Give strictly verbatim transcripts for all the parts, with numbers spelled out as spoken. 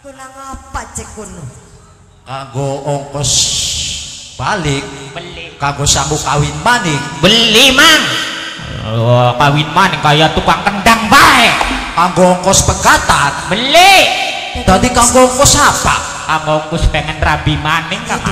Guna ngapa cek kuno? Kanggo ongkos balik, beli. Kanggo sanggup kawin maning, beli mang. Oh, kawin maning kayak tukang kendang bae. Kanggo ongkos pegatan, beli. Tadi kanggo ongkos apa? Kanggo ongkos pengen rabi maning kan?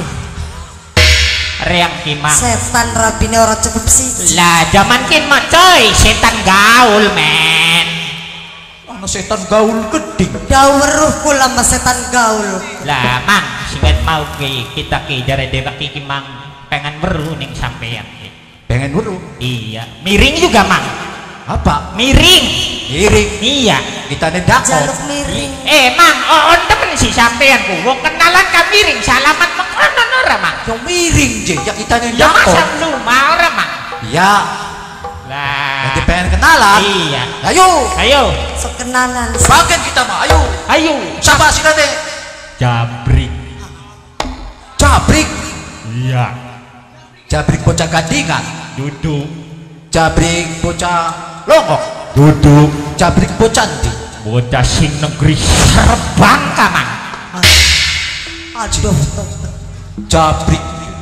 Reang kimang. Setan rabine orang cukup sih. Lah zaman kin mah coy, setan gaul men. Ana setan gaul geding. Daweruh kula mas setan gaul. Lah mang, singet mau ki kita ki jare dewa ki mang pengen weruh ning sampean. Pengen weruh? Iya, miring juga mang. Apa? Miring. Miring. Iya. Kita nendak jaluk miring. Eh mang, on temen si sampean ku. Wong kenalan ka miring, salaman makanan ora mang. Yang miring je, ya kita nendak. Ya masa lumah ora mang. Iya. Lah. Jadi pengen kenalan. Iya. Ayo. Ayo. So kenalan. Bagian kita mah, ayo. Ayo. Siapa sih nanti? Jabrik. Jabrik. Iya. Jabrik bocah gadingan. Duduk. Jabrik bocah longok. Duduk. Jabrik bocah ndi? Bocah sing negeri Serbang kamang. Aduh. Jabrik.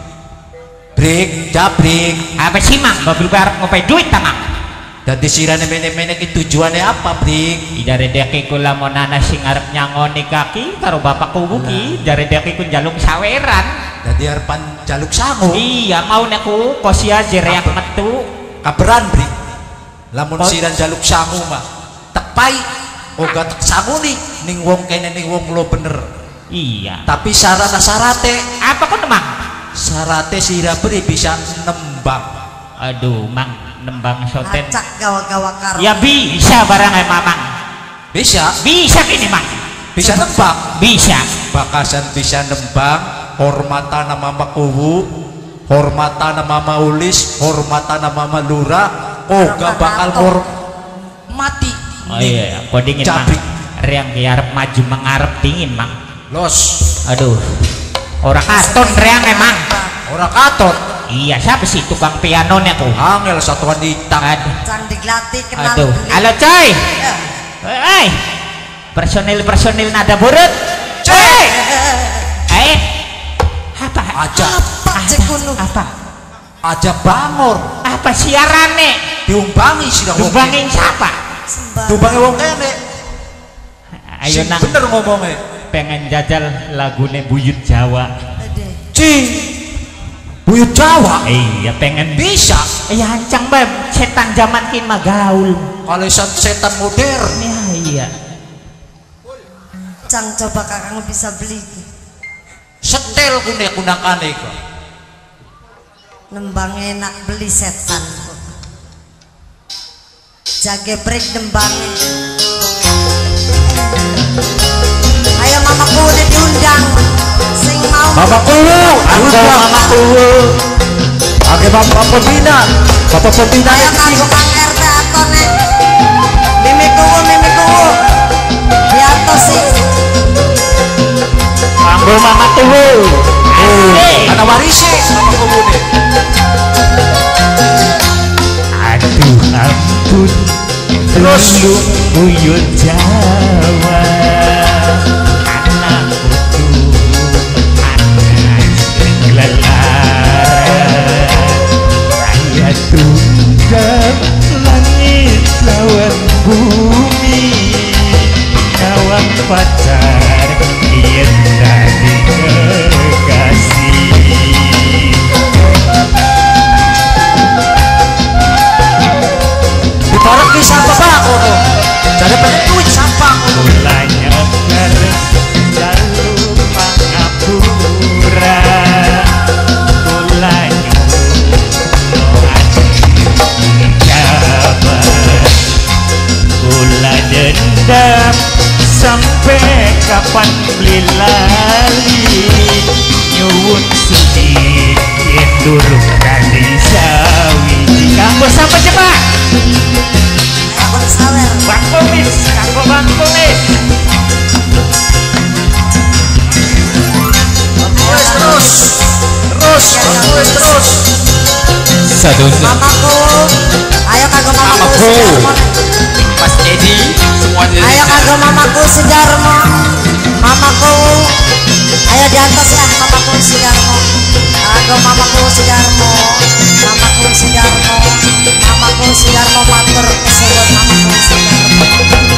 Brik, jabrik. Apa sih mang? Babil bareng ngopi duit tamang. Jadi sirane menek-menek itu tujuannya apa, Brik? Jare dek iku lamun ana sing arep nyangoni kaki karo bapak kubu ki, jare dek iku njaluk saweran. Jadi arepan jaluk sangu. Iya, mau neku posia jereak metu. Kaberan, Brik. Lamun siran jaluk sangu mah tepai oga tek sangu nih ning wong kene ning wong lo bener. Iya. Tapi syarat syarate apa kok mang? Syarate sira beri bisa nembang. Aduh, mang nembang soten. Acak gawa-gawa karo. Ya bisa barang ay mamang. Bisa? Bisa ini mang. Bisa nembang? Bisa. Bakasan bisa nembang, hormatan nama makuwu, hormatan nama maulis, hormatan nama malura, oga bakal hor mati. Oh iya, kok dingin mang. Reang ki arep maju mengarep dingin mang. Los. Aduh. Ora katon reang emang. Ora katon. Iya, siapa sih tukang piano nya tuh? Angel satuan ditang. Candik latih kenal. Aduh, halo coy. Hei, personil-personil nada burut. Coy. Eh, apa? Aja. Apa cek kuno? Apa? Aja bangor. Apa siarane? Diumbangi sih dah. Diumbangin siapa? Diumbangi wong kene. Ayo nang. Bener ngomongnya. Pengen jajal lagune Buyut Jawa. Cing. Buyut Jawa? Iya, pengen bisa. Iya, hancang beb, setan zaman kin mah gaul. Kalau setan modern. Ya, iya. Cang coba kakang bisa beli. Setel kune kunakane kok. Nembang enak beli setan. Jage break nembangnya. Ayo mamaku udah diundang. Sing mau. Mamaku, undang mamaku. Oke, bapak pembina, bapak pembina. Ayo kanggo Kang R T atau nek. Mimiku, mimiku. Biarto sih. Kanggo mama tuhu. Ada warisi mamaku nih. Aduh ampun. Terus Buyut Jawa. Tunggang langit lawan bumi, kawan pacar yang tadi kekasih. Diparek di sampah bako tuh. Jadi pengen duit sampah. Mulanya gareng jalur pangapura. Kula dendam sampai kapan beli lali nyuwun sedikit durung kali sawi kanggo sampai cepat Aku sawer. Bang Komis, kanggo Bang Komis. Terus terus terus terus terus. Satu. Mamaku, ayo kanggo mamaku. Mas Edi semuanya. Ayo kanggo mamaku Sudarmo. Mama di atas ya mamaku Sidarmo. Ago mamaku Sidarmo, mamaku Sidarmo, mamaku Sidarmo matur kesuwun mamaku Sidarmo.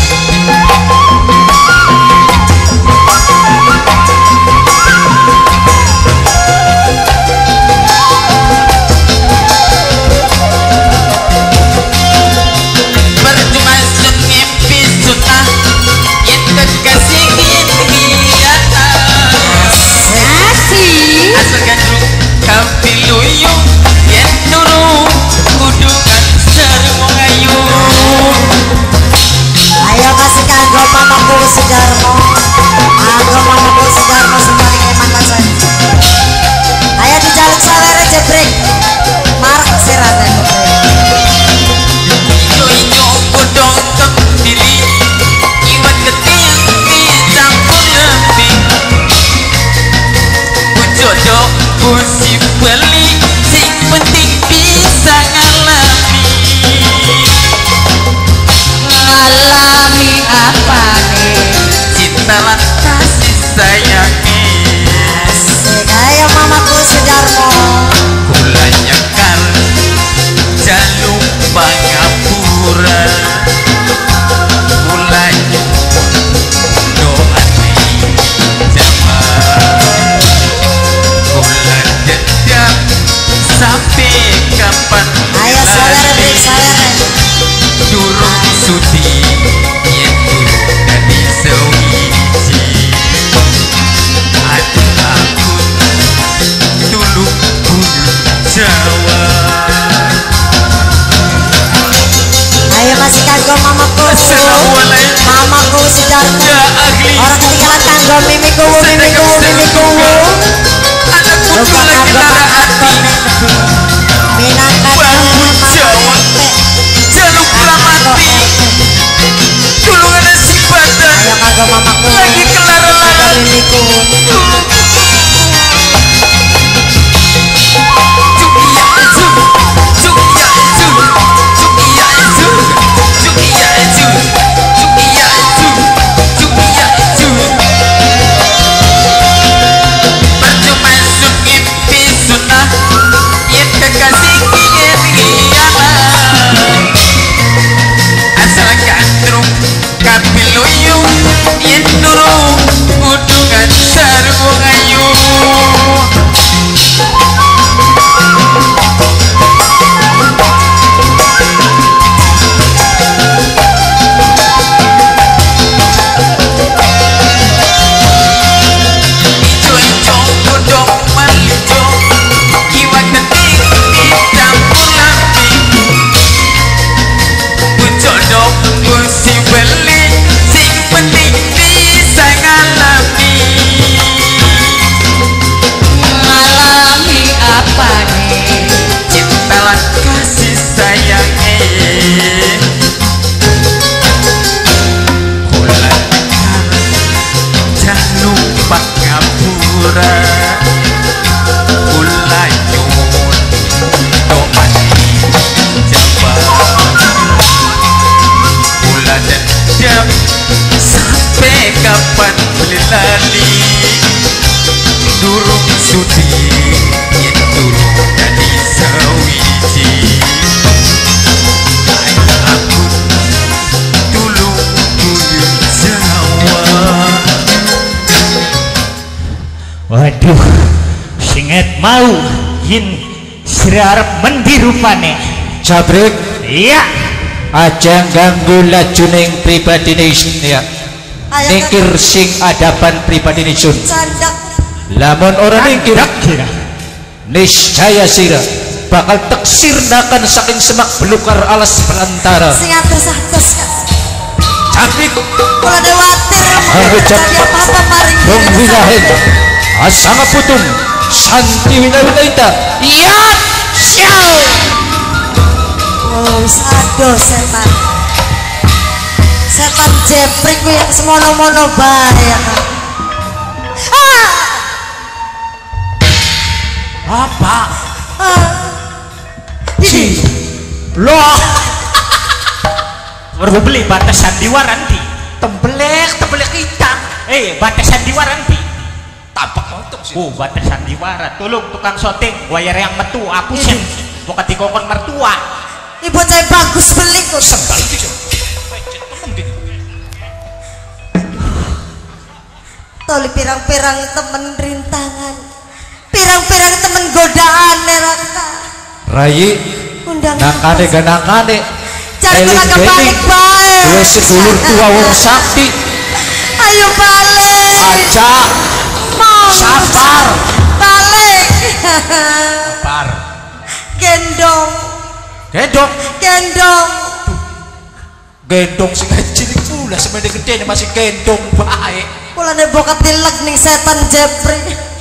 Ayo kasih kanggo mamaku Sidarmo, kanggo mamaku Sidarmo sembaring eman saya. Ayo dijaluk sawere jebrek, marek sirane. Ijo ijo godong tok diri, iwat keting dicampur lebih. Jodoh busi beli, sing penting bisa ngalami. Ngalami apa nih? Cinta lan kasih sayangi. Asik, ayo mamaku Sidarmo. Kula nyekar jaluk pangapura. Kula doa zaman. Kula jejak sampai kapan. Ayo sawere brek sawere. Durung sudi yen durung dadi sewiji. Ati aku tulung bulu Jawa. Ayo masih kanggo mamaku. Assalamualaikum Mamaku Sidarmo. ya ahli. Orang ketinggalan kanggo mimiku, mimiku, mimiku. Anak kudu lagi lara hati. Minangkan Bambu Jawa. Jaluk ramati. Tulungan si badan. ayo kanggo mamaku. Lagi kelara-lara. Mimiku. Cukiya eju, cukiya eju, cukiya eju, cukiya eju, cukiya eju, cukiya eju. Percuma sun ngimpi sunah, yen kekasih kien iyalah. Asal gandrung kapiluyung, yen durung kudungan sarung ayu. Ijo ijo godong malijo, iwak keting dicampur lambi. Jodoh busi beli, sing penting bisa ngalami. Ngalami apa nih? Cinta lan kasih sayangi. Kula jangan lupa ngapura. Kula nyuwun doa Jawa. Kula dendam sampai kapan lali. Durung sudi yen durung dadi sewiji. Aku tulung buyut Jawa. Waduh, singet mau yin sirarep mendi rupane. Jabrek Iya, aja ganggu lajuning pribadi ya. Ayo Ningkir sing adaban pribadi sun. candak. Lamun orang ningkir dak kira. niscaya sira bakal teksirnakan saking semak belukar alas belantara. Sing atus-atus. Jabrek Kula dewatir Harujak. jadi apa-apa maring dong diri wilahin saya. asanga putung santi winawinawita. Iya, sial. Oh, aduh setan. Setan jeprek ku yang semono-mono bae ya kan. Ah! Apa? Ah! Ini Loh, Baru beli batasan di waranti. tembelek, tembelek hitam. Eh, batasan di waranti. tampak motong sih. Oh, batas sandiwara. Tolong tukang syuting, wayar yang metu aku sih. Bukan dikongkon mertua. Ini bocah bagus beli kok. Sembal gitu. Temen gitu. Toli pirang-pirang temen rintangan, pirang-pirang temen godaan neraka. Rai, Undang nakane ganakane. cari Eling tenaga Gening. balik baik. Gue sedulur tua wong sakti. Ayo balik. Aja. Mau. Sabar. Balik. Sabar. Gendong, Gendong. gendong. Gendong sing cilik pula semene gede masih gendong baik. Mulane bokat dilek ning setan Jepri.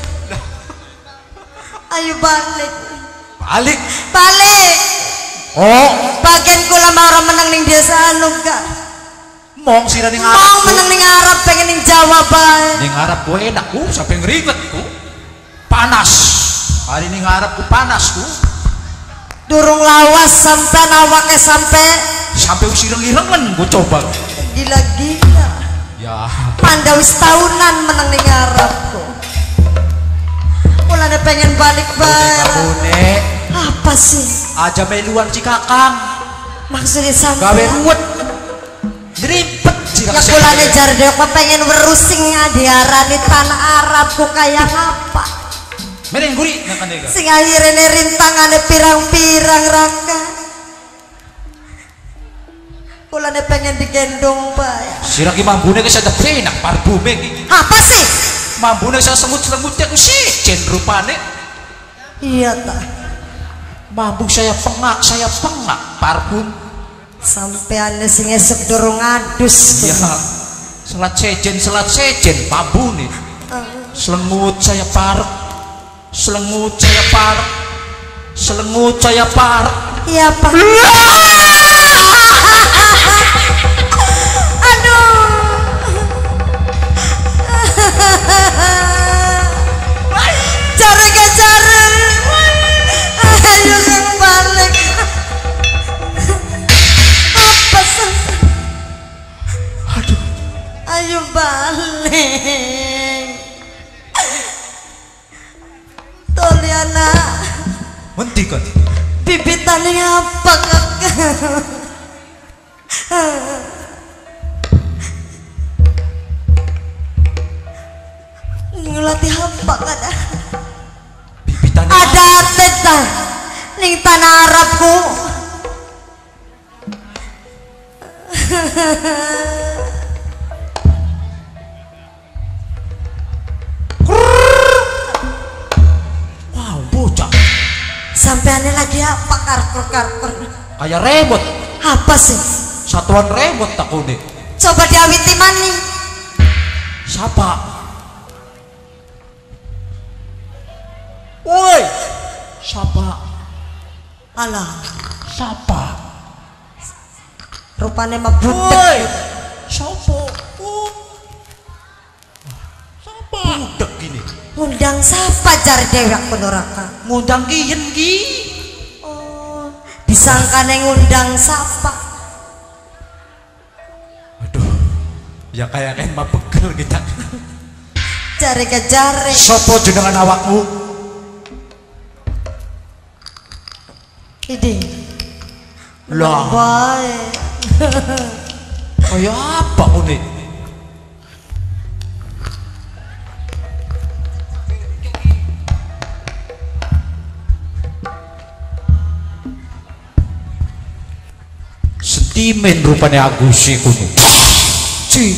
Ayo balik. Balik. Balik. Oh, Bagian kula mau orang menang ning desa anu gak. mong sira ning Mau Arab. menang ning Arab pengen ning Jawa bae. Ning Arab ku enak ku sampai ngeringet ku. Panas. Hari ning Arab ku panas ku. Durung lawas sampai awake sampai Sampai usireng-irengen ku coba. gila-gila. Ya, Panda wis tahunan menang ning Arab kok. Mulane pengen balik bae. kabune Apa sih? aja meluan cikakang. Maksudnya Gawe sampai ruwet. Ribet jika ya kulane jar dek pengen werusing diarani tanah Arab ku kaya apa? Mereng guri nakane ga. Sing akhirnya rintangane pirang-pirang rangka. Kulane pengen digendong bae. Sira ki mambune ke sedep enak parfume ki. Apa sih? Mambune saya semut-semutnya ku sejen rupane. Iya tak. Mambu saya pengak, saya pengak parfum. Sampean sing esuk durung adus. Ya, selat sejen, selat sejen mambune. Selengut saya parek. Selengut saya parek. Selengut saya parek. Iya Pak. Aduh. Cara cara. Ayo yang balik. Apa sih? Aduh, Ayo balik. Toliana. menti kan. Bibitane apa kakak? Ngelatih apa kada? Bibitane Ada teta ning tanah Arabku. wow, bocah. Sampeannya lagi apa karkur-karkur? Kayak remote. Apa sih? Satuan remote takune. Coba diawiti mani. Siapa? Woi. Siapa? Alah, Siapa? rupanya mah Woi. budek. Siapa? Oh. Siapa? Budak gini. Undang siapa jar dewek penoraka? Ngundang kiyen ki. Oh, disangka neng undang siapa? Aduh. Ya kayak kan mah pegel kita. Jare ke jare. Sopo jenengan awakmu? Ide. Lah, Baik. kayak apa ini? Sentimen rupanya Agus kuno. Ci.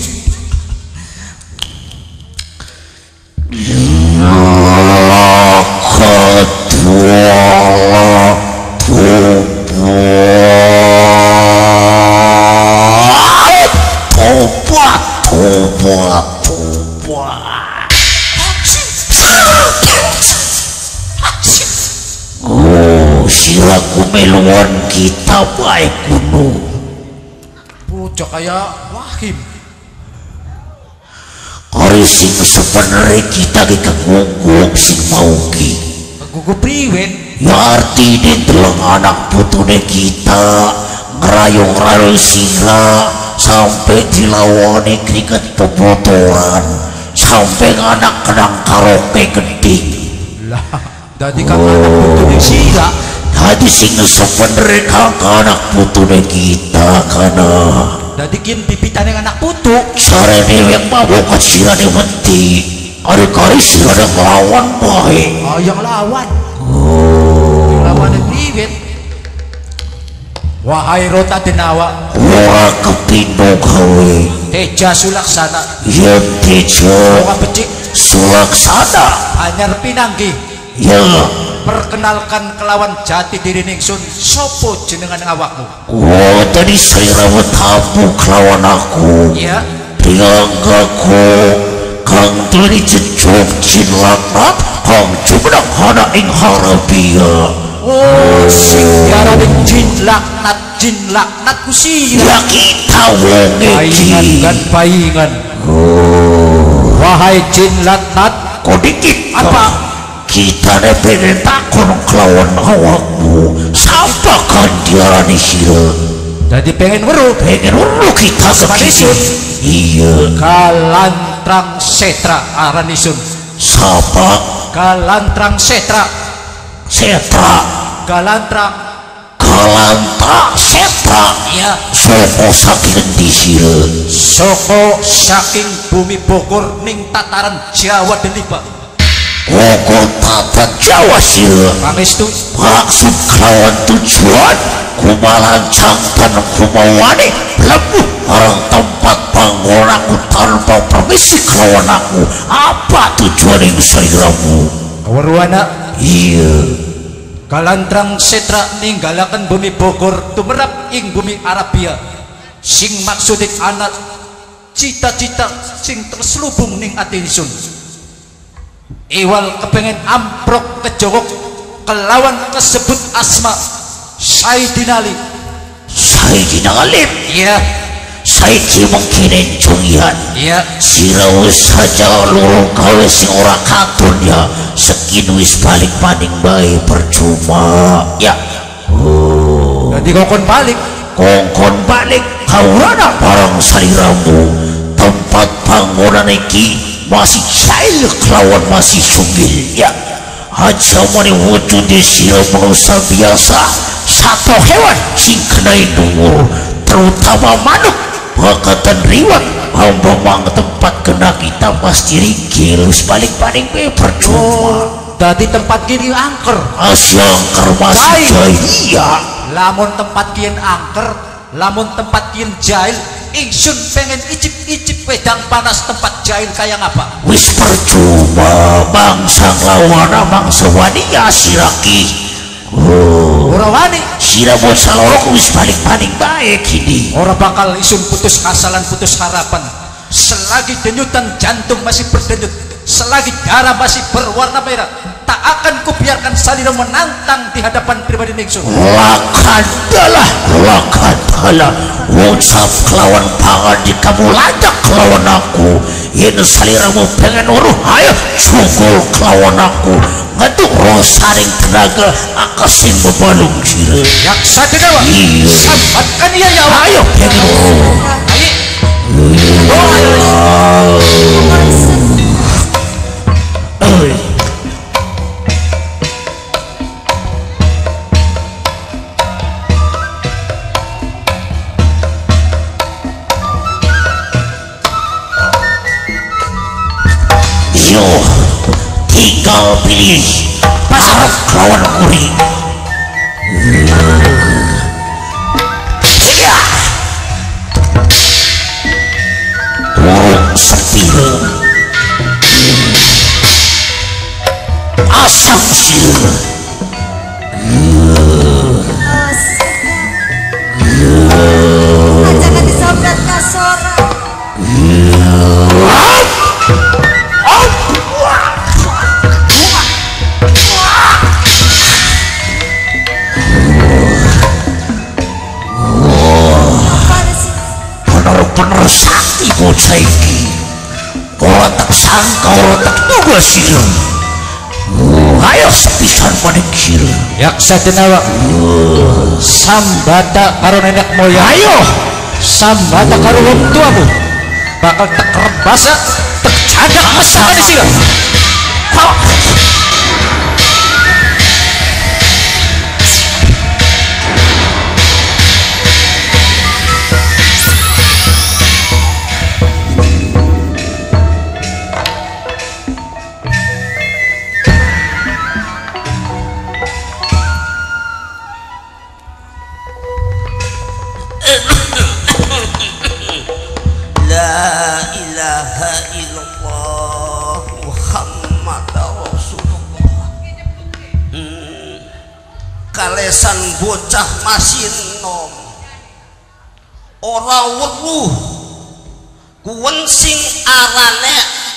Oh, siraku meluan kita baik kuno. Bocah kayak Wahim. Hari sing sebenarnya kita kita ngungguk sing mau ki. Gugu priwen. Ya arti di telang anak putune kita ngerayong-rayong sira sampai dilawani keringat pebotoran sampai sampai anak kenang karaoke geding lah dadi kang anak putune sira dadi sing sebenere kang anak putune kita kana dadi kin pipitane anak putu sarene yang mau kasirane mati ada kali sirane ngelawan bae oh yang lawan oh lawan priwet wahai rota denawa ora kepindo gawe teja sulaksana ya teja ora becik sulaksana anyar pinanggi ya perkenalkan kelawan jati diri ningsun sopo jenengan awakmu oh tadi saya rawat tamu kelawan aku iya dianggaku kang tuli jejok jin laknat kang jumlah hana ing harapia oh sing diarani jin laknat jin laknat ku sira ya kita wonge paingan kan paingan oh wahai jin laknat kodikit apa kita ne pengen takon kelawan awakmu sapa kan diarani sira jadi pengen weruh pengen weruh kita Semanisun iya Kalantrang Setra aranisun sapa Kalantrang Setra setra Kalantrang kalanta setra iya soko saking di sira soko saking bumi Bogor ning tataran Jawa Delipa Woko tata Jawa sira pangestu maksud kelawan tujuan kumalancang dan kumawani lebuh orang tempat panggonaku tanpa permisi kelawan aku apa tujuan yang sairamu kawarwana iya Kalantrang Setra ninggalaken bumi Bogor tumerap ing bumi Arabia sing maksudik anak cita-cita sing terselubung ning atinsun iwal kepengen amprok kejogok kelawan kesebut asma Sayyidina Ali Sayyidina Ali iya saiki mungkin enjungian iya sira wis saja loro gawe sing ora katun ya sekin wis balik paning bae percuma ya oh jadi kokon balik kongkon balik kaurana barang saliramu tempat panggonan iki masih cair kelawan masih sugil ya aja mani wujud di sira manusia biasa satu hewan sing kenai dungur terutama manuk bakatan riwat ngomong tempat kena kita pasti rigilus balik paling be percuma tadi tempat kini angker masih angker masih jahia lamun tempat kian angker lamun tempat kian jahil ingsun pengen icip-icip wedang panas tempat jahil kayak apa wis percuma bangsa lawana bangsa waniya siraki oh ora wani sira bocah loro wis balik paning baik ini ora bakal isun putus kasalan putus harapan selagi denyutan jantung masih berdenyut selagi darah masih berwarna merah tak akan kubiarkan salira menantang di hadapan pribadi ningsun lakadalah lakadalah ucap kelawan pangan di kamu landak kelawan aku ini saliramu pengen uruh ayo cukul kelawan aku ngaduk rosaring tenaga akasin bebalung sira yaksa denawa iya sambatkan ia ya ayo pengen uruh ayo yo tinggal pilih pasar kelawan kuring iya burung sepira asam sila Jangan disobrat kasora. bener-bener sakti bocah iki ora tak sangka ora tak duga sira ayo sepisan paning sira yaksa denawa sambata karo nenek moyang ayo sambata karo wong tuamu bakal tek rebasa tek cadak mesa Apa di sini? Kalesan bocah masih nom ora weruh kuwen sing arane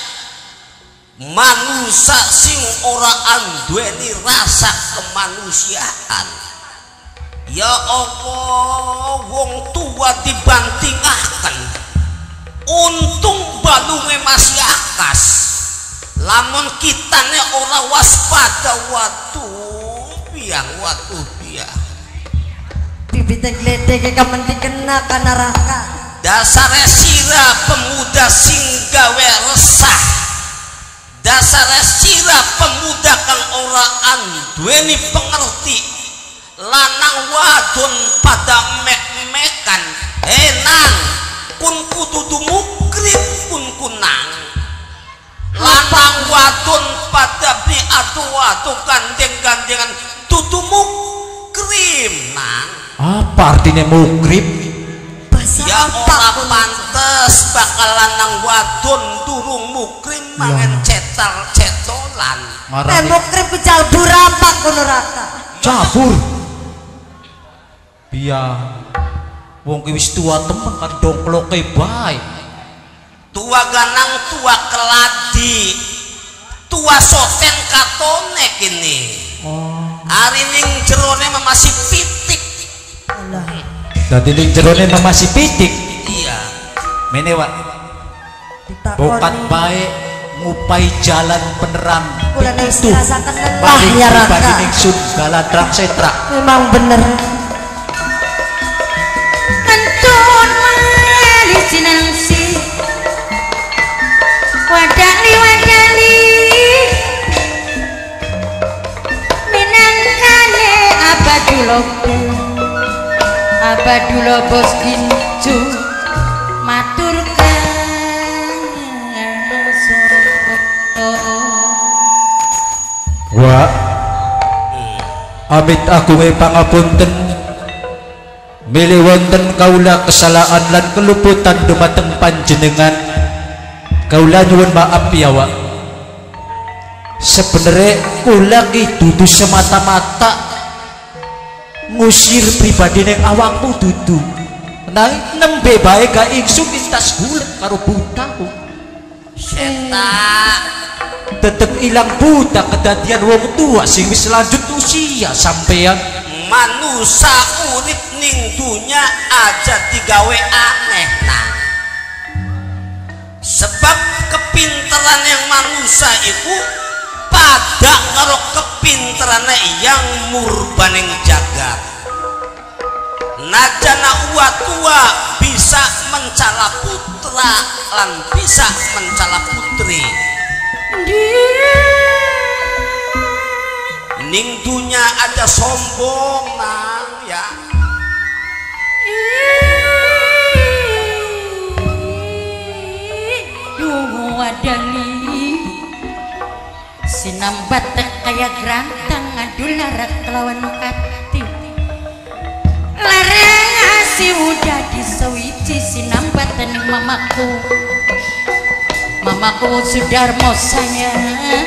manusia sing ora anduweni rasa kemanusiaan. Ya Allah, wong tua dibantingaken untung balunge masih akas, lamun kitane ora waspada watu biang watu biang bibit gledek kamen dikena kana raka dasar sira pemuda sing gawe resah, dasar sira pemuda kang ora anduweni pengerti, lanang wadon pada mek-mekan enang kun kudu mukrim kun kunang, lanang wadon pada bi atu-atu gandeng-gandengan tutumu krim nang. Apa artinya mukrib? bahasa Ya apa ora pantes bakal lanang wadon durung mukrim mangan cetal cetolan. tembok krip jalbur apa kono raka Cabur. Biar wong ki wis tua temen kan dongkloke bae. Tua ganang tua keladi tua soten katone kini. Hari ning jerone masih pitik. Dadi ning jerone masih pitik. Iya. Mene Wak. ditakoni Bokat bae ngupai jalan penerang. kula wis Tuh. rasakan lelah Bagi ya pribadi raka ning sun galadrak setra. memang bener Antun mali sinangsi wadali wadali minangkane abadulo abadulo bos gincu matur Wak. Amit aku may pangapunten. Milih wonten kaula kesalahan lan keluputan dumateng panjenengan. Kaula nyuwun maaf ya Wak. Sebenarnya kula ki dudu semata-mata ngusir pribadi neng awakmu dudu. Nang nembe bae gak ingsun intas gulet karo buta. Seta Tetep ilang buta kedadian wong tua sing wis lanjut usia sampean. manusia urip ning dunya aja digawe aneh nah. Sebab kepinteran yang manusia itu pada karo kepinterannya yang murbaning jagat. Najana uwa tua bisa mencala putra lan bisa mencala putri. Ning dunya ada sombong nang ya. Duh wadali sinambat kaya gerantang ngadu larak kelawan kati larang si udah disewiji sinambat ning mamaku mamaku Sudarmo sayang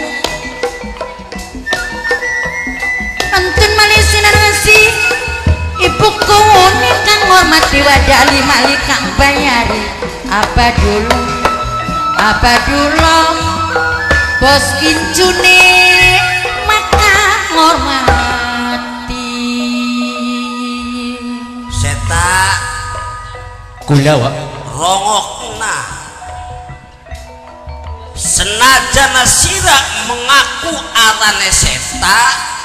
antun malisinan ngasih ibuku ini kang hormati wadali malik kang bayari apa dulu apa dulu bos kincune maka hormati Seta Kula Wak. rongokna senajan sira mengaku arane seta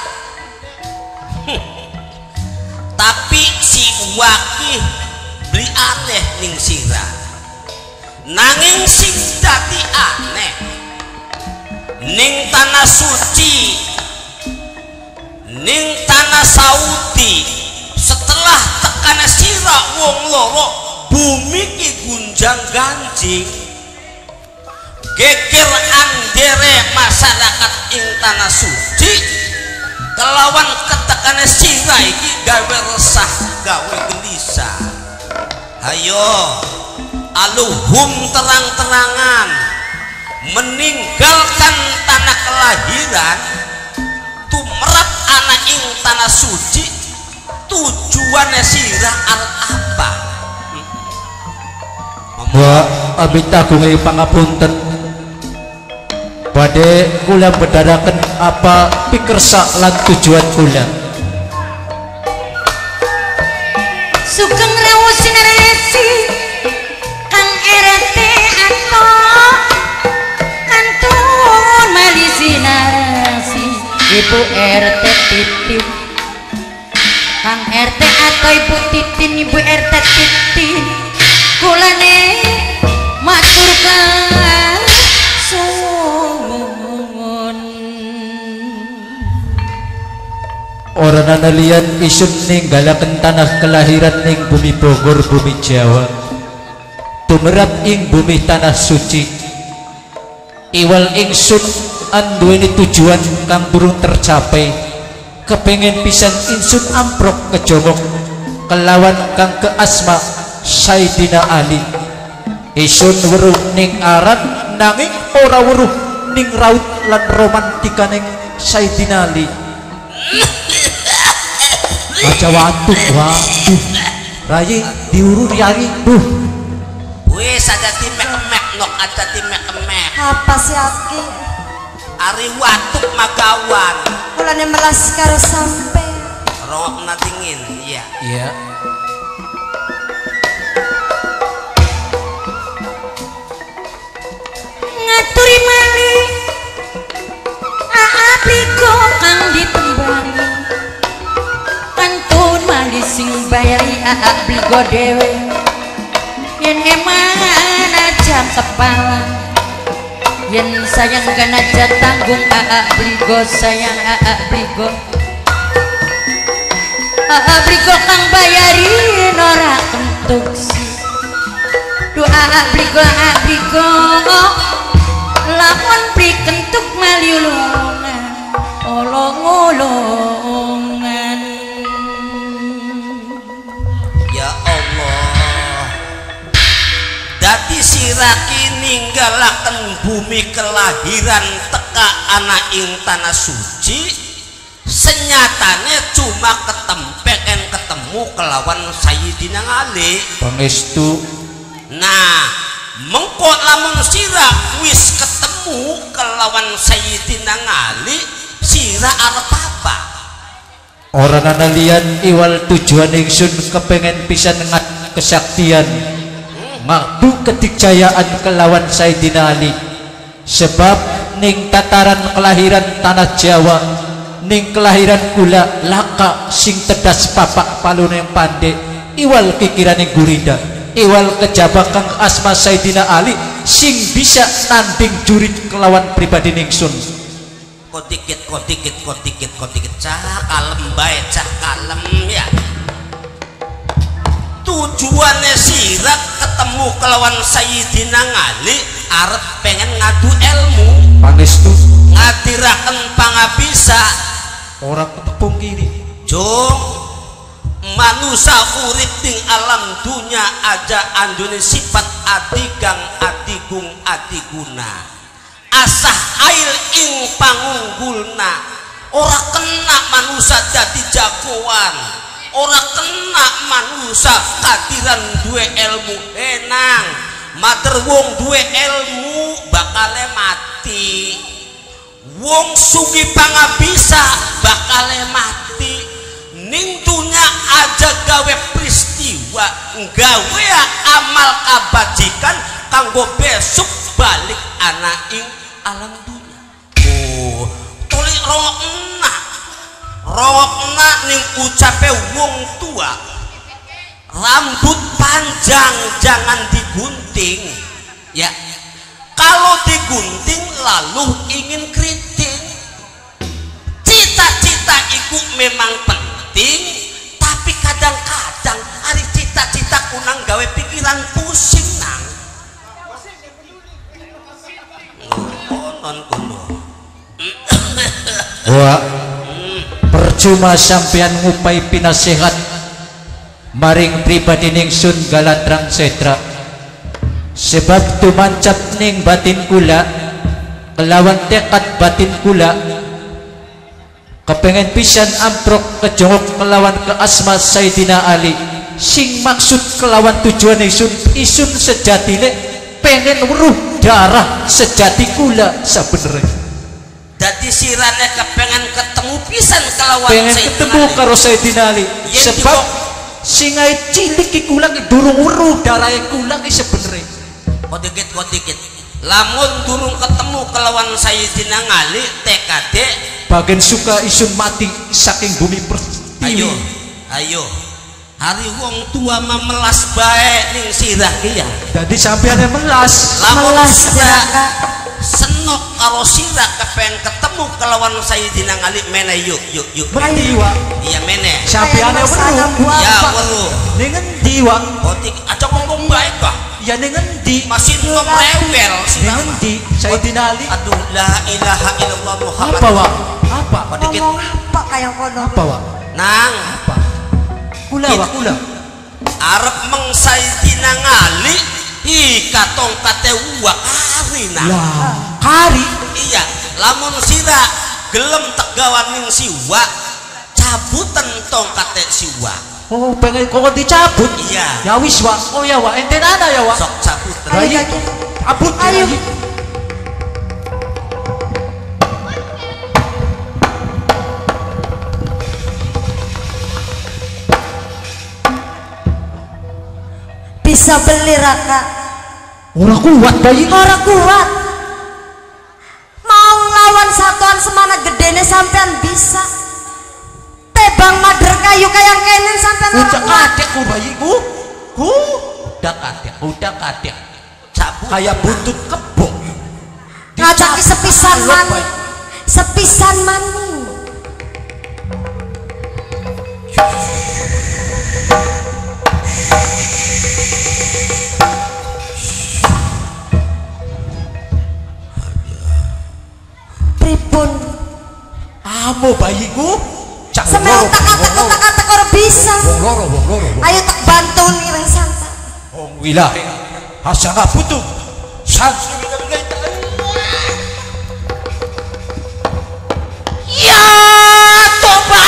tapi si waki beli aneh ning sira nanging sing dadi aneh ning tanah suci, ning tanah Saudi. Setelah tekana sira wong loro, bumi ki gunjang ganjing. Geger andere masyarakat ing tanah suci, kelawan ketekane sira iki gawe resah, gawe gelisah. Hayo aluhum terang-terangan meninggalkan tanah kelahiran tumrap anak ing tanah suci. Tujuannya sirah al apa? Wa abdi agung pangapunten badhe kula bedharaken apa pikersa lan tujuan kula. Sugeng rawuh sinaresi Kang R T ato kantun mali sinaresi Ibu R T Titin Kang R T atau Ibu Titin Ibu R T Titin kulane matur kasuwun Orang analian isun ninggalaken tanah kelahiran ning bumi Bogor bumi Jawa tumerap ing bumi tanah suci iwal ingsun anduweni tujuan kang durung tercapai kepengen pisan insun amprok kejomok kelawan kang ke asma Sayyidina Ali isun weruh ning aran nanging ora weruh ning raut lan romantikaning Sayyidina Ali. Aja waduh waduh rayi diurun yari duh Wis ada timek-emek nok ada timek-emek Apa sih Aki? ari watuk magawan Kulane melas karo sampe. rongokna dingin. Iya iya ngaturi mali aapliko kang ditembangi kantun mali sing bayari aapliko dewe yen emang aja kepala yen sayang kan aja tanggung aapliko sayang aapliko aapliko kang bayari ora kentuk si doa aapliko aapliko lawan prikentuk maliulungan olong-olongan. ya Allah dadi siraki ninggalaken bumi kelahiran teka anak ing tanah suci senyatane cuma ketempen ketemu kelawan Sayyidina Ali. pangestu. Nah mengko lamun sira wis ketemu kelawan Sayyidina Ali sira arep apa? Orang analian iwal tujuan ingsun kepengen pisan ngat kesaktian ngabdu kedikjayaan kelawan Sayyidina Ali sebab ning tataran kelahiran tanah Jawa ning kelahiran kula laka sing tedas papak palune pandai iwal kikirane gurida iwal kejabak kang asma Sayyidina Ali sing bisa nanding jurit kelawan pribadi ningsun. Kok dikit kok dikit kok dikit kok dikit cah kalem bae cah kalem ya. Tujuannya sirat ketemu kelawan Sayyidina Ali arep pengen ngadu ilmu Pangestu ngadiraken pangabisa orang ketepung kiri jong manusia urip ning alam dunya aja andune sifat adigang adigung adiguna asah ail ing pangunggulna ora kena manusia dadi jagoan ora kena manusia kadiran duwe ilmu enang mater wong duwe ilmu bakale mati wong sugi pangabisa bakale mati ning dunya aja gawe peristiwa gawe amal kabajikan kanggo besok balik anak ing alam dunya. Oh tulik rongokna rongokna ning ucape wong tua rambut panjang jangan digunting ya kalau digunting lalu ingin keriting. Cita-cita itu memang penting, tapi kadang-kadang hari cita-cita kunang gawe pikiran pusing nang. Wah, percuma sampean ngupai pinasehat maring pribadi ningsun galadrang setra, sebab tumancap ning batin kula kelawan tekad batin kula kepengen pisan amprok kejongok kelawan ke asma Sayyidina Ali, sing maksud kelawan tujuan isun isun sejati le pengen weruh darah sejati kula sabenernya. Jadi sirane kepengen ketemu pisan kelawan pengen ketemu karo Sayyidina Ali, sebab singai cilik ki kula ki durung weruh darahe kula ki sebenere. Kok dikit kok dikit. Lamun durung ketemu kelawan Sayyidina Ali T K D bagian suka isun mati saking bumi pertiwi. Ayo, ayo. Hari wong tua mah melas bae ning sirah ki ya. Dadi sampeyan melas. Lamun Melas sirah Jaka. senok karo sirah kepengen ketemu kelawan Sayyidina Ali mene yuk yuk yuk. Mendi wa. Iya mene. Sampeyan weruh. Ya weruh. Ning endi wa? Otik aja ngomong baik kah? Ya ning endi? Masih nom rewel Ning endi? Sayyidina Ali. Aduh la ilaha illallah Muhammad. Apa wa? Apa? Kok dikit. Ngomong apa kayak kono? Apa wa? Nang Apa? Kula wa kula. arep meng Sayyidina Ali hi katongkate wa kari nah. Lah, kari Iya, lamun sira gelem tegawan ning siwa cabutan tongkate siwa. oh pengen kok dicabut. Iya. Ya wis wa. Oh ya wa, ente nana ya wa. Sok cabutan. Bayi, cabut Ayo. Bayi. Bisa beli Raka. Ora kuat bayi. Ora kuat. Mau lawan satuan semana gedene sampean bisa. Tebang mader kayu kayak kenen sampean ora Udah kuat. kadek ku bayiku. Hu, udah kadek, udah kadek. Cabut. Kayak buntut kebo. Ngajaki sepisan Lo, mani. Bay. Sepisan mani. Pripun? Amo bayiku. Cak Semel loro, tak kata wong tak kata ora bisa. Wong loro, wong loro. wong- Ayo tak bantu nih reng santai. Wong wilahe. Hasanga butuh. Sang Ya toba.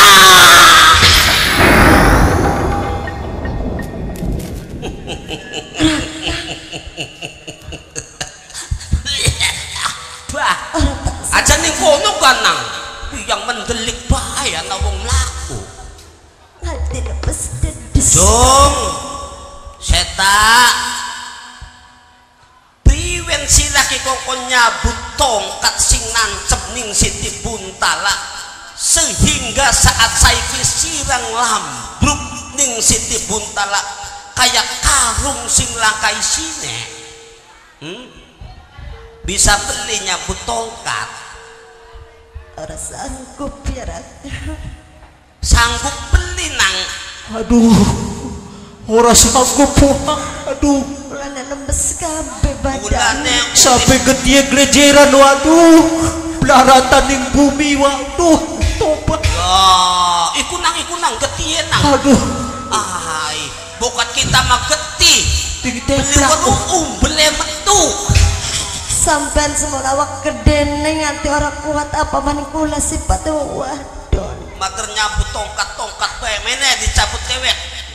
Bah, aja ning kono kan nang. Yang mendelik bae ana wong mlaku. Hati lepas dedes. Dong. Seta. Priwen sirah ki kok nyabut tongkat sing nancep ning Siti Buntala sehingga saat saiki sirang lambruk ning Siti Buntala kayak karung sing langkai sine. Hmm? Bisa beli nyabut tongkat. Ora sanggup ya Raka. Sanggup beli nang. aduh. Ora sanggup pulang. Aduh. Ulane lemes kabeh badan. Ulane Sampai getiye glejeran waduh. Belaratan ning bumi waduh. Tobat. ya, iku nang iku nang getiye nang. Aduh. Ai, bukan kita mah getih. Ting Beli teprak. weruh umbele metu. Sampean semua awak kedene nganti ora kuat apa maning kula sifat wadon. Mager nyabut tongkat-tongkat bae meneh dicabut dewek.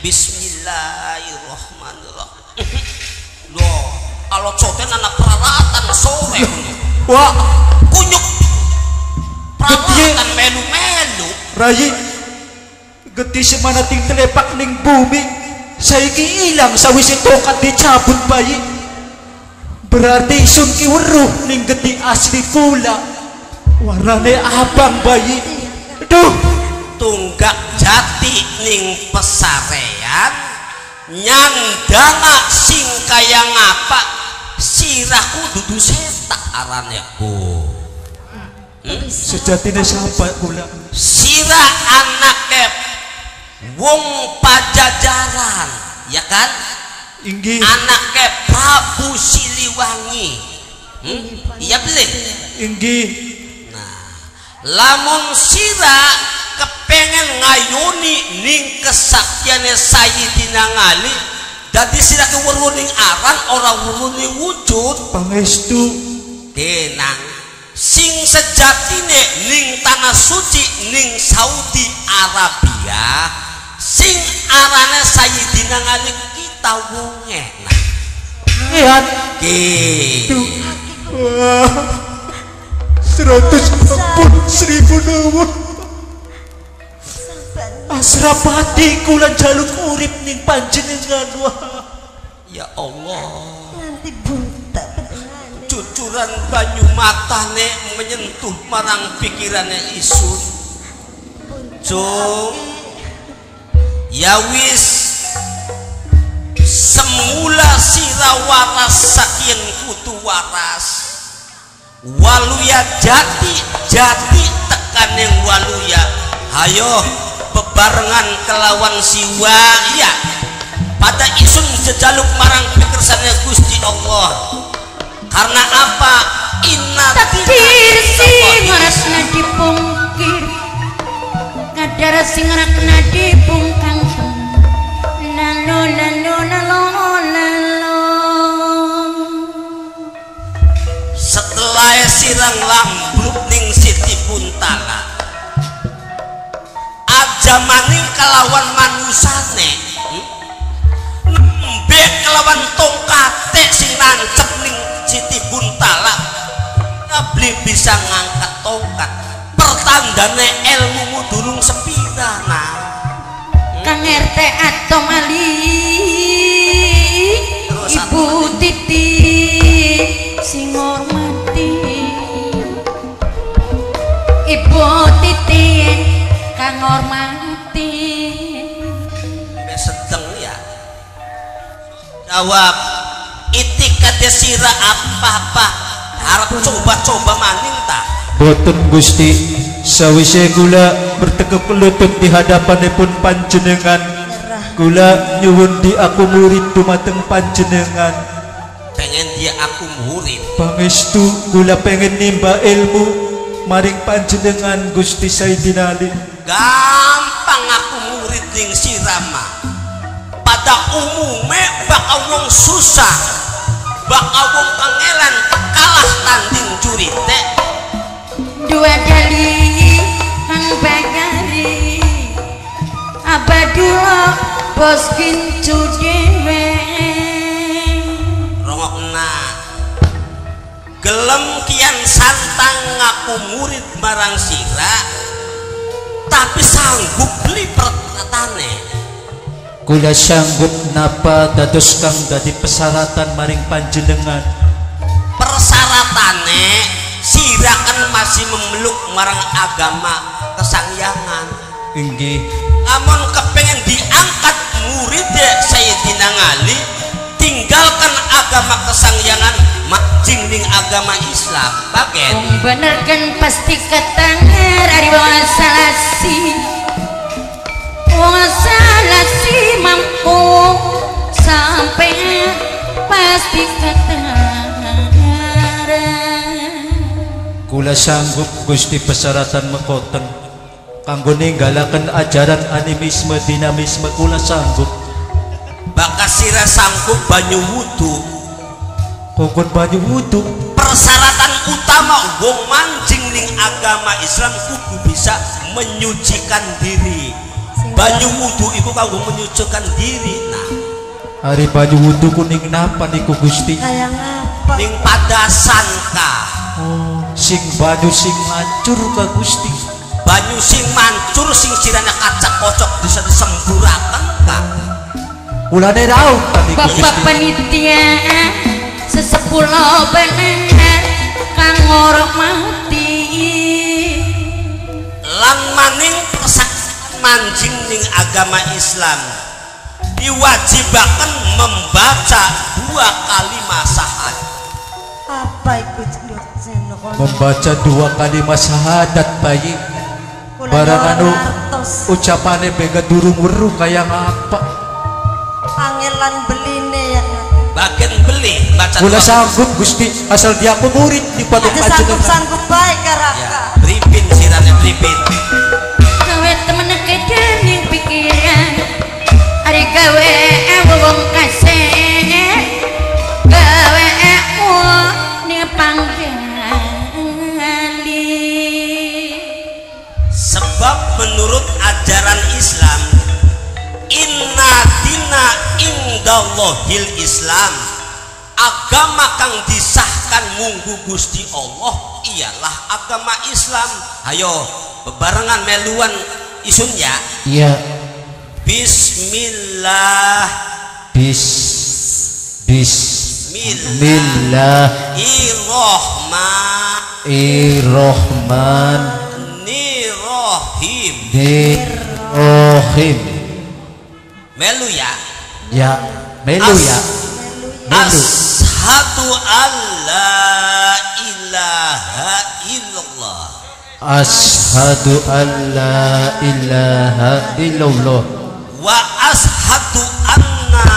Bismillahirrahmanirrahim. Loh, kalau coten anak peralatan sore. Wah, Kunyuk. Getiye. Peralatan melu-melu. Rayi. Geti semana ting telepak ning bumi. Saiki ilang sawise tongkat dicabut bayi. Berarti isun ki weruh ning geti asli kula. Warnane abang bayi. Aduh. Tunggak jati ning pesarean nyandanga sing kaya ngapa si siraku dudu setak arane ku. Hmm? Sejatine sahabat kula. Sira anake wong Pajajaran, ya kan? Inggih. Anake Prabu Siliwangi. Hmm? Iya beli. Inggih. Nah, lamun sira kepengen ngayuni ning kesaktiane Sayyidina Ali, dadi sira ke weruning aran ora weruning wujud. Pangestu Tenang. Sing sejatine ning tanah suci ning Saudi Arabia, sing arane Sayyidina Ali kita wong enak. lihat Ki. wah seratus ampun seribu nuwun asrapati kula jaluk urip ning panjenengan. Wah Ya Allah, Nanti bunta beneran. cucuran banyu matane menyentuh marang pikirannya isun. Cung, ya wis semula sira waras sakian kutu waras. Waluya jati jati tekan yang waluya. Hayo bebarengan kelawan siwa ya. Pada isun jejaluk marang pikersannya Gusti Allah. Karena apa? Inna takdir sing rasna dipungkir kadar sing rakna dipungkang lalu lalu lalu lalu setelah sirang lambruk ning Siti Buntala aja maning kelawan manusane hmm? nembe kelawan tongkate sing nancep ning Siti Buntala beli bisa ngangkat tongkat pertandane ilmu durung sepira nah Kang R T Atom Ali Terus Ibu apa? Titi sing hormati Ibu Titi Kang hormati Wes sedeng ya jawab itikate sira apa-apa harap coba-coba maning tak boten Gusti sawise kula bertekuk lutut di hadapanipun panjenengan kula nyuwun di aku murid dumateng panjenengan. pengen dia aku murid Pangestu kula pengen nimba ilmu maring panjenengan Gusti Sayyidina Ali. gampang aku murid ning sirama pada umume bakal wong susah bakal wong kangelan kalah tanding jurite dua kali Kang Bagari Abadullah bos kincu dewe rongokna gelem kian santang ngaku murid marang sira tapi sanggup beli perkataan Kula sanggup napa dados kang dadi persyaratan maring panjenengan. persyaratannya sira kan masih memeluk marang agama kesangyangan Inggih. namun kepengen diangkat murid Sayyidina Ali tinggalkan agama kesangyangan makjing ning agama Islam bagian Wong bener kan pasti katanger ari wong salasi wong salasi mampu sampai pasti katanger Kula sanggup Gusti persyaratan mekoten kanggo ninggalaken ajaran animisme dinamisme kula sanggup. bakal sira sanggup banyu wudu Kokon banyu wudu persyaratan utama wong mancing ning agama Islam kudu bisa menyucikan diri banyu wudu iku kanggo menyucikan diri nah hari banyu wudu kuning napa niku Gusti? Kayak apa? ning padasan ka Oh, sing banyu sing mancur ka Gusti. banyu sing mancur sing sirana kacak kocok bisa disemburakan ka Kulane rauh ka niku Bapak Gusti. panitia sesepulau bener Kang hormati lan maning persaksian mancing ning agama Islam diwajibakan membaca dua kali masahat Apa itu dosen kok? Membaca dua kalimat syahadat bayi. Barang anu ucapane bega durung weruh kaya ngapa? Pangelan beline ya. Bagian beli baca Kula doa. sanggup Gusti asal dia aku murid di patung Aja panjenengan. sanggup-sanggup baik Ya, karaka. bripin sirane bripin. Gawe temen kedan yang pikiran Ari gawe wong kasih Gawe wong panggali Sebab menurut ajaran Islam, inna dina indallahil Islam, agama kang disahkan munggu Gusti Allah ialah agama Islam. Ayo bebarengan meluan isunnya. Iya. Bismillah. Bis bis Bismillah Irrahman Irrahman Nirrahim. Nirrahim. Melu ya. Ya, melu ya. Melu. Ashadu an la ilaha illallah Ashadu an la ilaha illallah wa ashadu anna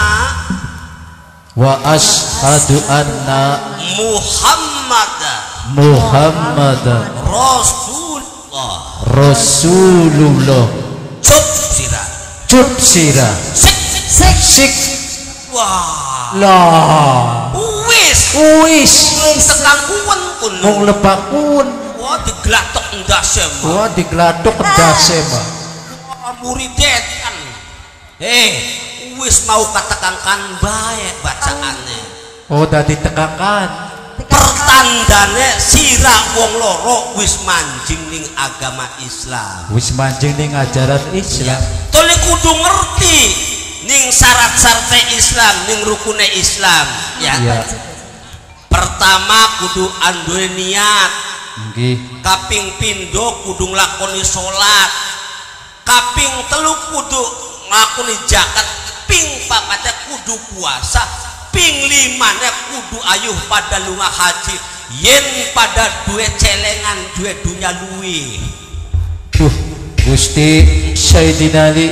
wa ashadu anna Muhammad Muhammadan Rasulullah. Rasulullah. Cup sira. Cup sira. Sik. Sik sik. Wah. Lah. Wis. Wis. Setangkuan pun. Mung lebakun. Wah diglatok ndasem. Wah diglathuk kedase mah. Wah muridet kan. Eh, wis mau katakan bae bacaane. Oh dadi tekakan. Pertandane sira wong loro wis manjing ning agama Islam. Wis manjing ning ajaran Islam. Tole kudu ngerti ning syarat-syarat Islam, ning rukune Islam, ya. Iya. Pertama kudu anduwe niat. Nggih. Kaping pindho kudu nglakoni salat. Kaping telu kudu nglakoni zakat. Ping papate kudu puasa. Ping limane kudu ayuh pada lunga haji. Yen pada duwe celengan duwe dunya luwih. Duh, Gusti Sayyidina Ali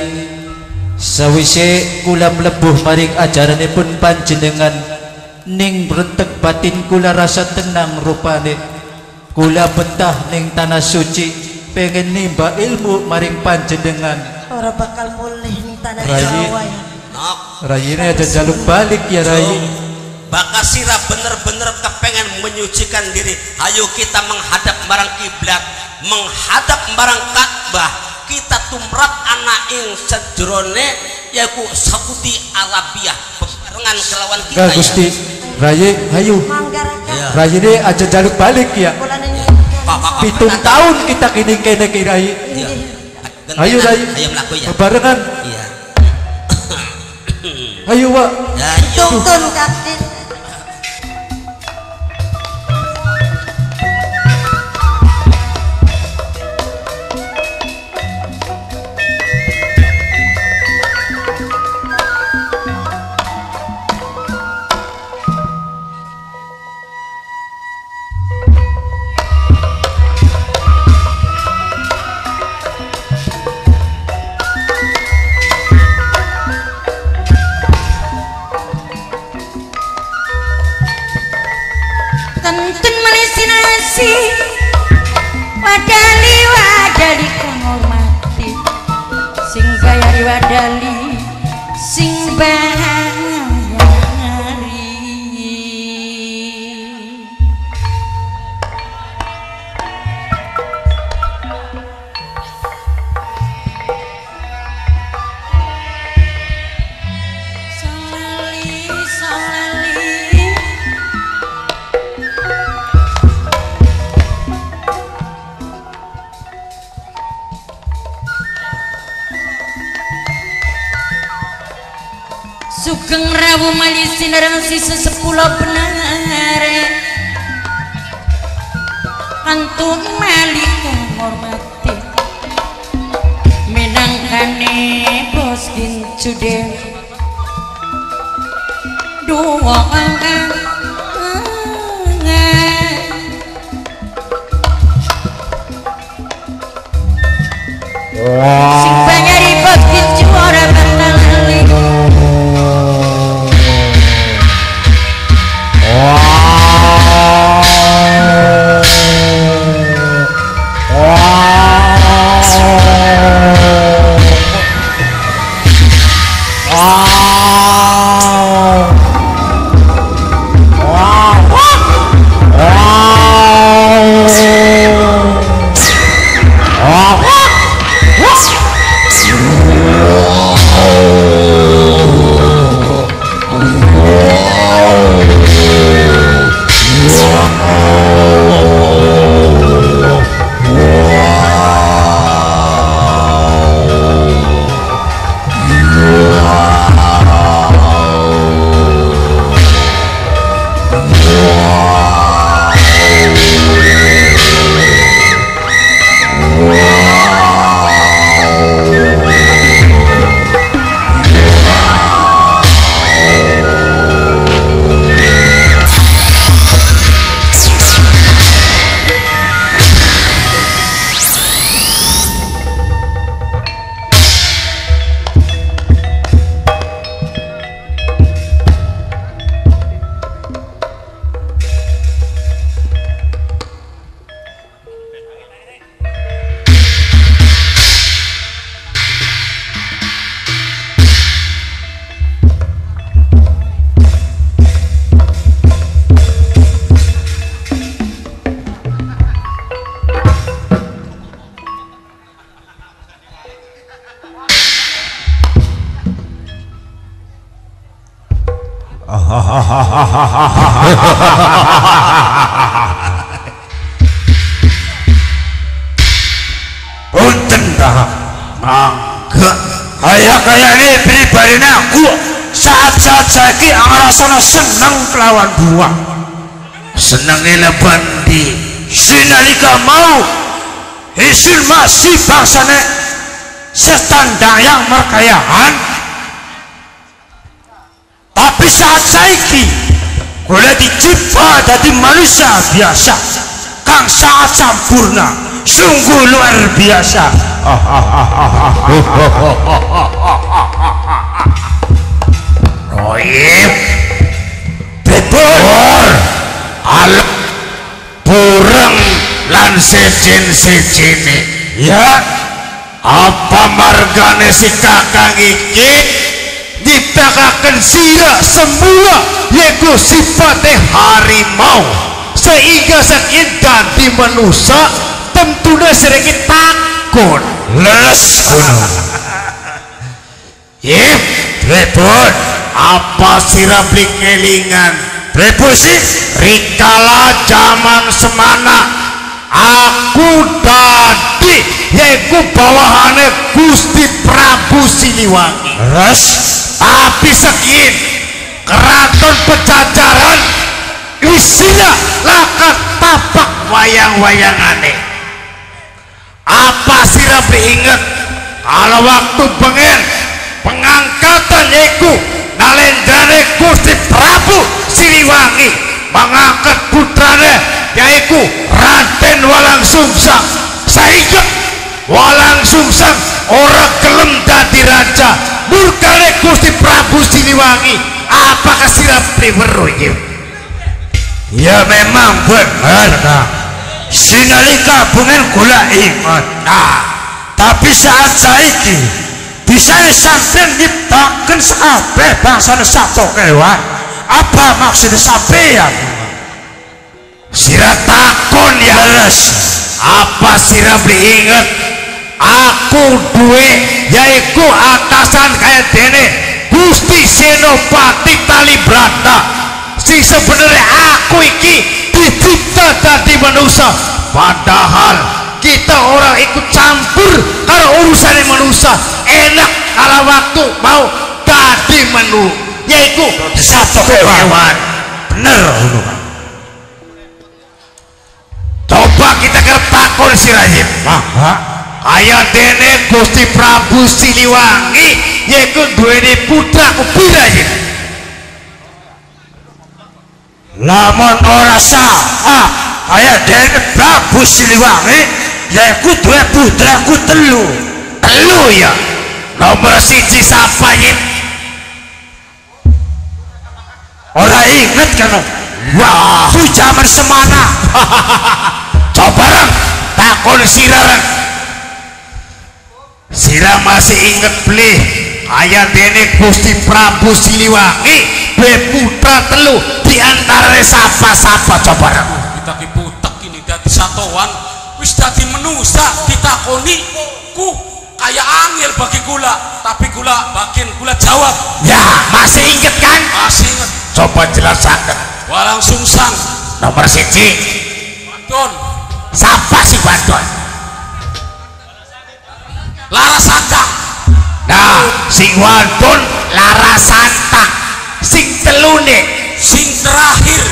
sawise kula mlebuh maring ajaranipun panjenengan ning rentek batin kula rasa tenang rupane kula betah ning tanah suci pengen nimba ilmu maring panjenengan. Ora bakal mulih ning tanah Rai. Jawa ya. Nok. Rai ini aja jaluk balik ya Rai. Bakal sirah bener-bener kepengen menyucikan diri. Ayo kita menghadap marang kiblat, menghadap marang Ka'bah. Kita tumrap anak ing sedrone yaiku Saudi Arabia bebarengan kelawan kita. Enggak Gusti. Rai, ayo. Manggarakan Ya. Rai ini aja jaluk balik ya. kula ning Pak, pak, pak, Pitung pak, tahun kita kini kene ki Rai. Iya. Ayo Rai. Ayo melaku ya. Bebarengan. Iya. Ayo Wak. Ya, ayo. tuntun kaki. Tentun malisinasi Wadali wadali penghormati Sing bayari wadali Sing bayari Solali solali Sugeng Rawu Malisi narang sisa sepuluh penare Kantun Malik menghormati Menangkane bos dincude Dua angka sing banyak ribet juara bakal lali punten dah mangga kayak kayak ini pribadi aku saat-saat saiki ngrasana seneng kelawan buang senengnya leban di sinalika mau isul masih bangsane setandang yang merkayaan tapi saat saiki kula dicipta dari manusia biasa kang sangat sempurna sungguh luar biasa. Roib bebor alam bureng lan sejen-sejene ya apa margane si kakang iki dipakaken sira semula yaitu sifatnya harimau sehingga sakit ganti manusia tentunya sedikit takut leles kuno yep bebon apa sira beli kelingan bebo sih rikala zaman semana aku dadi yaitu bawahannya Gusti Prabu Siliwangi res tapi sekian keraton Pajajaran isinya lakat tapak wayang-wayang aneh apa sirah inget kalau waktu pengen pengangkatan yaitu nalendrane Gusti Prabu Siliwangi mengangkat putranya yaitu Raden Walang Sungsang sehingga Walang Sungsang orang gelem dadi raja murkane Gusti Prabu Siliwangi apakah sirah priweruh ya memang benar nah. Sinalika pengen gula ingat nah tapi saat saiki bisa sampai nyiptakan sampai bangsa satu kewan apa maksud sampean sirah takon ya res apa sirah ingat aku duwe yaiku atasan kayak dene Gusti Senopati Talibrata si sebenarnya aku iki dicipta dari manusia padahal kita orang ikut campur kalau urusan manusia enak kalau waktu mau dadi menu yaitu satu hewan bener coba kita kertakon si Rajib kayak dene Gusti Prabu Siliwangi yaitu duweni putra kupira lamun ora sah kayak dene Prabu Siliwangi yaiku duwe putraku telu telu ya. Nomor siji siapa yit? Ora inget kan? Wah, itu zaman semana. Coba rang, takon sirarang. Sira masih inget beli ayat dene Gusti Prabu Siliwangi be putra telu diantara sapa-sapa. Coba rang. Kita kiputek ini dadi satuan wis dadi menusa ditakoni ku kayak angel bagi kula, tapi kula bagian kula jawab. Ya, masih inget kan? Masih inget. Coba jelaskan. Walang Sungsang. Nomor siji. Wadon. Siapa si Wadon? Larasantang. Nah, sing Wadon Larasantang. Sing telune, Sing terakhir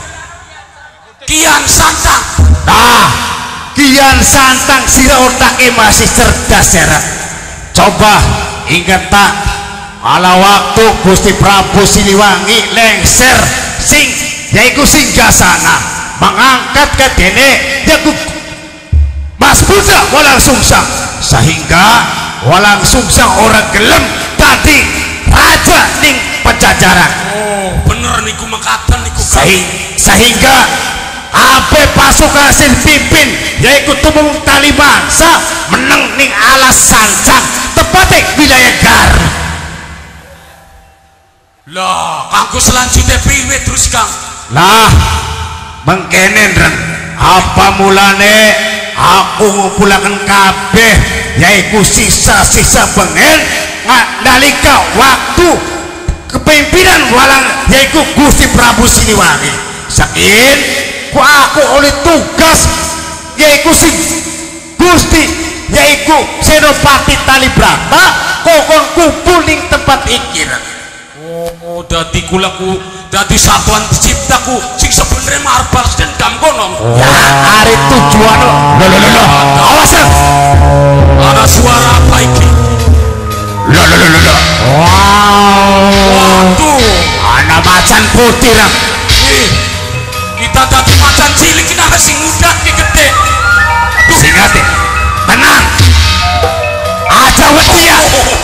Kian Santang. nah, Kian Santang sira otake masih cerdas ya. Coba ingat tak, ala waktu Gusti Prabu Siliwangi lengser sing yaiku singgasana mengangkat ke dene yaiku Mas Buddha Walang Sungsang, sehingga Walang Sungsang orang gelem tadi raja ning Pajajaran. Oh, bener niku mekaten niku kan. Sehi- sehingga ape pasukan sing pimpin yaitu tumung tali bangsa meneng ning alas Sancang tepatnya wilayah Gar. Lah, kanggo selanjutnya priwe terus Kang? Lah mengkenen ren apa mulane aku ngumpulaken kabeh yaitu sisa-sisa bengen nalika waktu kepemimpinan Walang yaitu Gusti Prabu Siliwangi. Saking ku aku oleh tugas yaitu si Gusti yaitu Senopati Talibrata kokon kumpul ning tempat iki. Oh, dadi kula ku dadi satuan ciptaku sing sebenarnya marbas dendam kono. Ya hari tujuan lo lo lo lo awas ya. Ada suara apa iki? Lo lo lo lo lo Waduh, anak macan putih lah. ih, kita dadi macan cilik kita sing muda ki gede. Singkat ya, tenang aja wedi ya.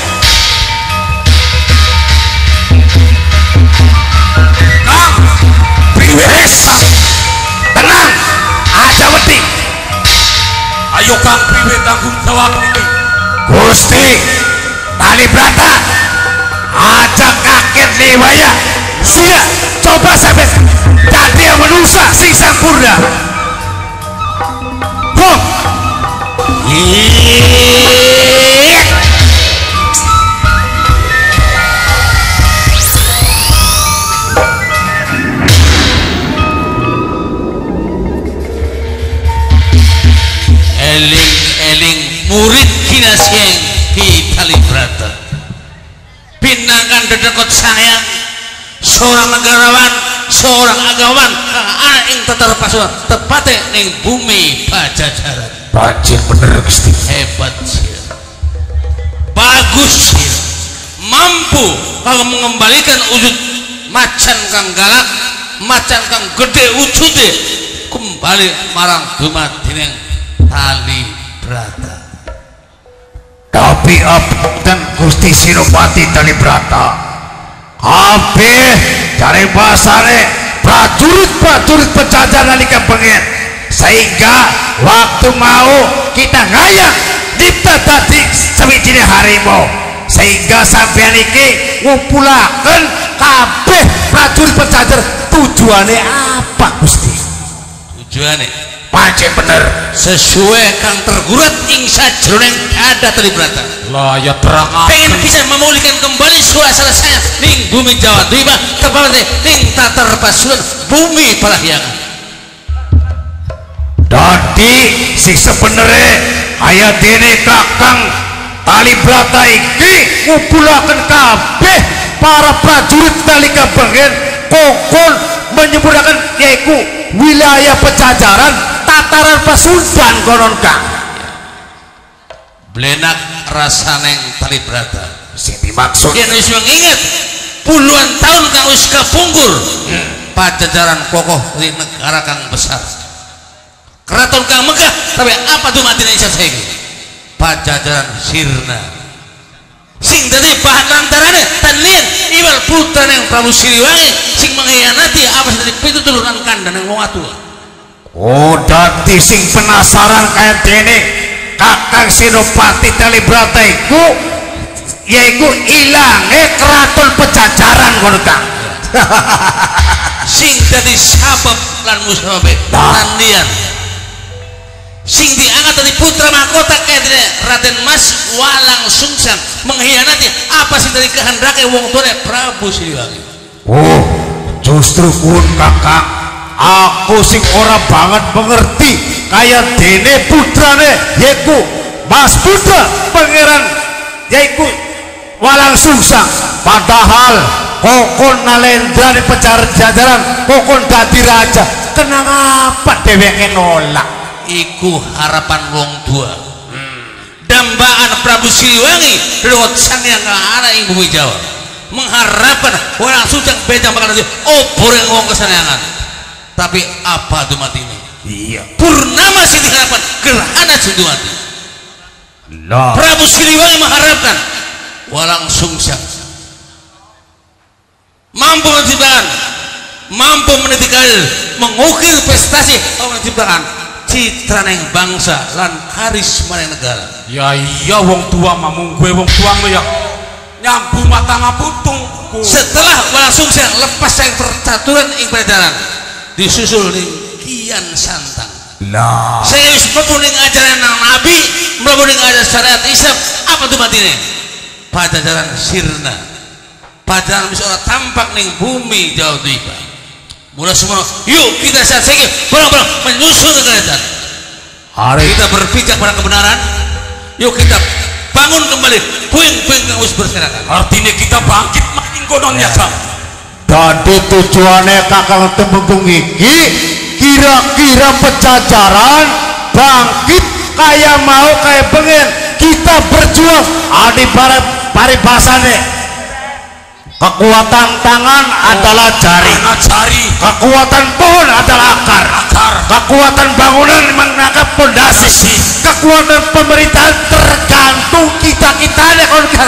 Kang, priwe Wes, tenang aja wedi. ayo Kang priwe tanggung jawab ini. Gusti Talibrata aja kaget lewaya. Sia coba sampai tadi yang menusa si sempurna. Bom. Iya. Eling-eling murid kinasieng Ki Talibrata pinangkan dedekot saya seorang negarawan seorang agawan kang ana ing tetar pasukan tepate ning bumi Pajajaran. Bajin bener Gusti. Hebat sih, bagus sih, mampu kalau mengembalikan wujud macan kang galak macan kang gede wujude kembali marang dumadining Talibrata. Tapi abdan Gusti Senopati Talibrata kabeh dari bahasane prajurit-prajurit Pajajaran nalika bengen, sehingga waktu mau kita ngayang dipta dadi sawijine harimau, sehingga sampeyan iki ngumpulaken kabeh prajurit Pajajaran. Tujuane apa Gusti? Tujuane Pancen bener sesuai kang tergurat ing sajroning dada Talibrata. Lah ya terang Pengen bisa memulihkan kembali suasana saya ning bumi Jawa Tiba tepatnya ning tatar pasukan bumi Parahyangan. dadi sing sebenere aya dene Kakang Talibrata iki ngumpulaken kabeh para prajurit nalika bengen kokon menyempurnakan yaiku wilayah Pajajaran tataran Pasundan konon Kang. Blenak rasaneng Talibrata. Sing dimaksud Yen wis mengingat puluhan tahun kang wis kapungkur Pajajaran kokoh di negara kang besar. Keraton kang megah tapi apa tuh mati Indonesia saiki? Pajajaran sirna sing dadi bahan lantarane tan lian iwal putra yang Prabu Siliwangi sing mengkhianati apa sing dadi pituturan kandang yang wong atua. Oh dadi sing penasaran kaya dene Kakang Senopati Kalibrata iku yaiku ilange keraton Pajajaran kono Kang. Sing dadi sabab lan musababe tan lian sing diangkat dari putra mahkota kayak Raden Mas Walang Sungsang mengkhianati apa sih dari kehendaknya wong tuane Prabu Siliwangi. Oh justru pun kakak aku sing ora banget mengerti kayak dene putrane yaiku Mas Putra Pangeran yaiku Walang Sungsang padahal kokon Nalendra di Pajajaran kokon dadi raja kenang apa dheweke nolak. Iku harapan wong tua hmm. dambaan Prabu Siliwangi lewat sang yang ada ing bumi Jawa mengharapkan Walang Sungsang beda bakal nanti obor yang wong kesenangan tapi apa tuh mati ini iya purnama sih diharapkan gerhana mati nah. Prabu Siliwangi mengharapkan Walang Sungsang mampu menciptakan mampu menitikan mengukir prestasi atau menciptakan citra neng bangsa lan karisma neng negara. Ya iya wong tua mamung gue wong tua lo ya nyambu mata ngaputung. Setelah Walang Sungsang lepas dari percaturan ing peredaran disusul ning Kian Santang. Lah. Saya wis mlebu ning ajaran nang Nabi, mlebu ning ajaran syariat Islam apa tuh matine? Pajajaran sirna. Pajajaran bisa ora tampak ning bumi Jawa Tiba. Mula semua, yuk kita saat ini barang-barang menyusul ke kerajaan. Hari kita berpijak pada kebenaran. Yuk kita bangun kembali puing-puing yang harus berserakan. Artinya kita bangkit makin kononnya Kang. Dadi tujuannya Kakang Temenggung iki kira-kira Pajajaran bangkit kayak mau kayak pengen kita berjuang adi paribasane. Kekuatan tangan adalah jari, jari. Kekuatan pohon adalah akar, akar. Kekuatan bangunan menangkap pondasi, kekuatan pemerintahan tergantung kita kita deh kan.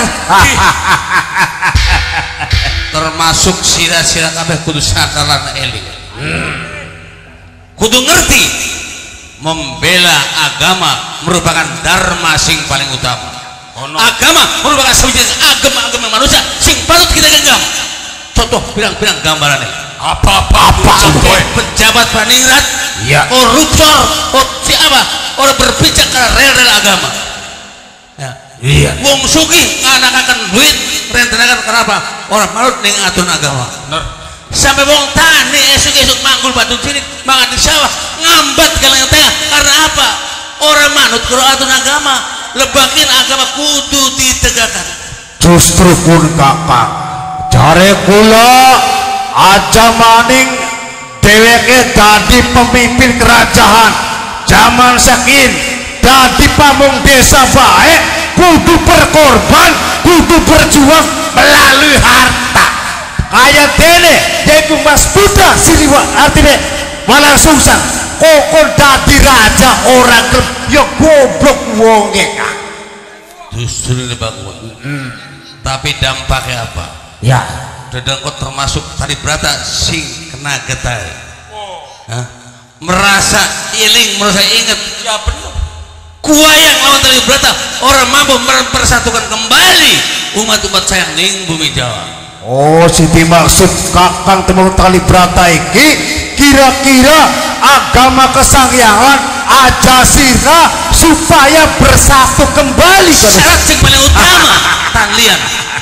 Termasuk sila-sila kabeh kudu sadar lan eling. Hmm. Kudu ngerti membela agama merupakan dharma sing paling utama. Oh, no. Agama merupakan sebuah agama-agama manusia sing patut kita genggam. Contoh bilang-bilang gambarannya apa-apa pejabat paningrat ya. Koruptor oh, siapa orang berpijak karena rel-rel agama ya. Iya wong suki nganakan duit rentenakan kenapa orang manut ning aturan agama bener. Sampai wong tani esuk-esuk manggul batu sini mangan di sawah ngambat galang tengah karena apa orang manut kalau aturan agama lebakin agama kudu ditegakkan. Justru pun kakak jare kula aja maning dheweke dadi pemimpin kerajaan zaman sakin dadi pamung desa baik kudu berkorban kudu berjuang melalui harta kayak dene yaitu Mas Putra Siliwangi artinya Walang Sungsang kokon dadi raja orang ya goblok wonge Kak. Justru ini bangun hmm. Tapi dampaknya apa ya Dedengkot termasuk Kalibrata sing kena getar oh. Merasa iling merasa ingat ya benar kuayang lawan Kalibrata orang mampu mempersatukan kembali umat-umat sayang ning bumi Jawa. Oh si dimaksud Kakang Temenggung Kalibrata iki kira-kira agama kesangyangan aja sira supaya bersatu kembali syarat yang paling utama tan lian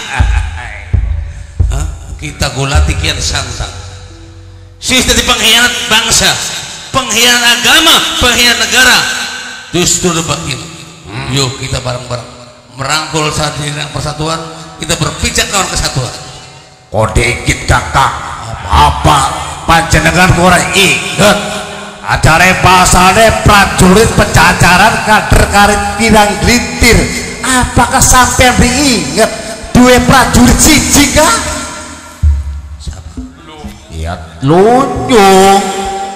kita gulati Kian Santang sih jadi pengkhianat bangsa pengkhianat agama pengkhianat negara justru begini hmm. yuk kita bareng-bareng merangkul saat ini persatuan kita berpijak kawan kesatuan kode ikit kakak apa panjenengan kurang inget acara bahasane prajurit Pajajaran kader karit pirang glitir apakah sampai diinget dua prajurit siji kah? Siapa? Iya Lunjung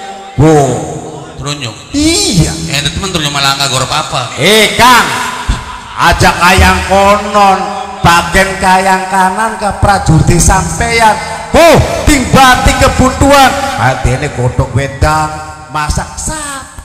oh Trunjung iya eh teman Trunjung malah nggak gorok apa eh Kang aja kayang konon bagian kayang kanan ke prajurit sampeyan oh timbati kebutuhan hati ini godok wedang masak sapi